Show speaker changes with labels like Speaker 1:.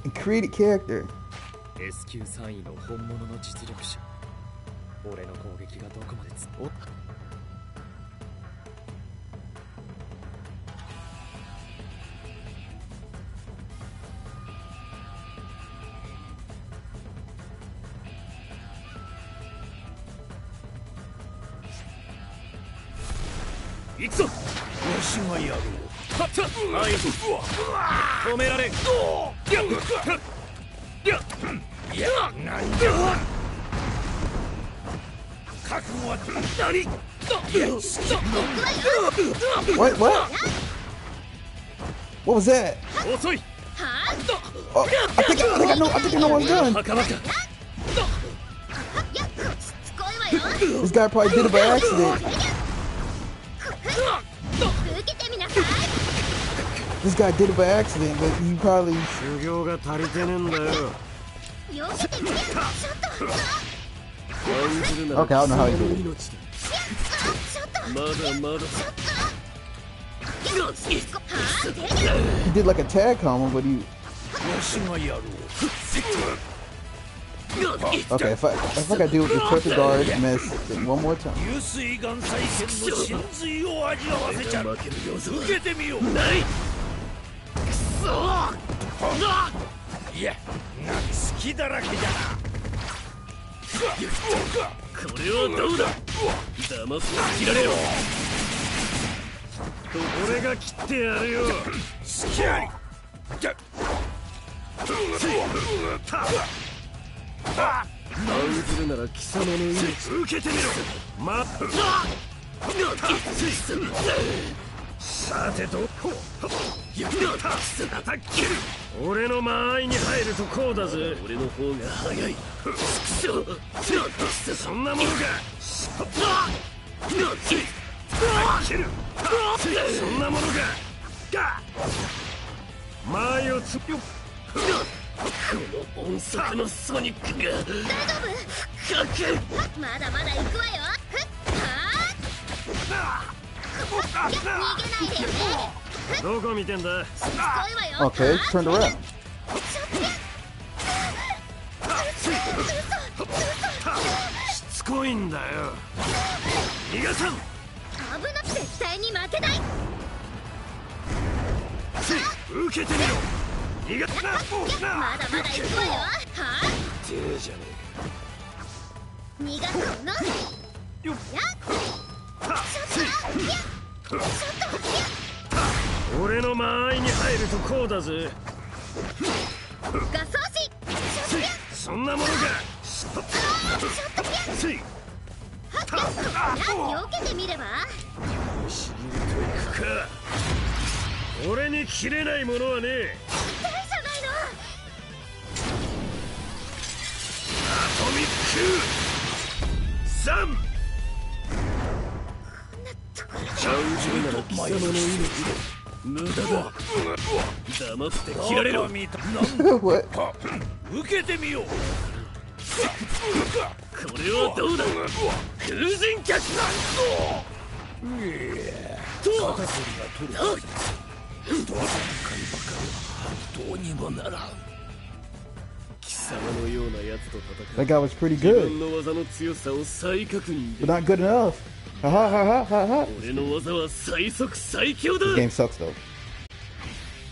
Speaker 1: created character.
Speaker 2: S 級3位の本物の実力者。俺の攻撃がどこまでつお。行くぞ。わしがやろう。はっ、はい。止められん。いや、なんじゃ。覚悟は何
Speaker 1: ？What? What? What was that? Oh, I think I know what's done. This guy probably did it by accident. This guy did it by accident, but he probably. Okay, I don't know how he did it. He did like a tag combo, but he. Okay, if I gotta do it with perfect guard miss one more time.
Speaker 2: 俺の間合いに入るとこうだぜ。俺の方が早い。そんなものか。そんなものか。間合いをつよ。この音速のソニックが。大丈夫。まだまだ行くわよ。どこ見てんだ。
Speaker 1: Okay, turned around.
Speaker 2: しつこいんだよ。逃がさん。危なく絶対に負けない。受けてみろ。逃がさん。まだまだ行くわよ。はあ。てえじゃねえか。逃がすの。よっ。俺の間合いに入るとこうだぜ。ガソーシ。そんなものか。避けてみれば。しりといくか。俺に切れないものはねえ。痛いじゃないの。アトミック3。チャンジルなら貴様の命で。無駄だ。黙って切られろ。受けてみよう。これはどうだ。空人脚。どうにもならん。貴様のようなやつと戦う。
Speaker 1: That guy was pretty good,
Speaker 2: 自分の技の強さを再確認でき
Speaker 1: but not good enough. Ha ha ha ha ha.
Speaker 2: This
Speaker 1: game sucks though.